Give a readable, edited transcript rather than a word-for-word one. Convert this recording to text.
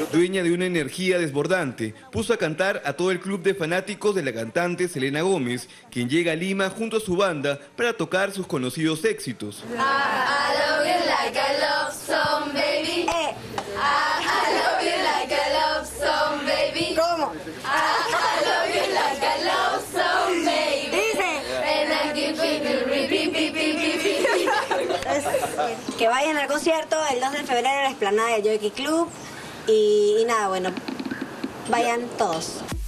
dueña de una energía desbordante, puso a cantar a todo el club de fanáticos de la cantante Selena Gómez, quien llega a Lima junto a su banda para tocar sus conocidos éxitos. I love you like a love song, baby. I love you like a love song, baby. ¿Cómo? I love you like a love song, baby. Dice. And I give you repeat, repeat, repeat, repeat. Que vayan al concierto el 2 de febrero en la explanada del Jockey Club y nada, bueno, vayan todos.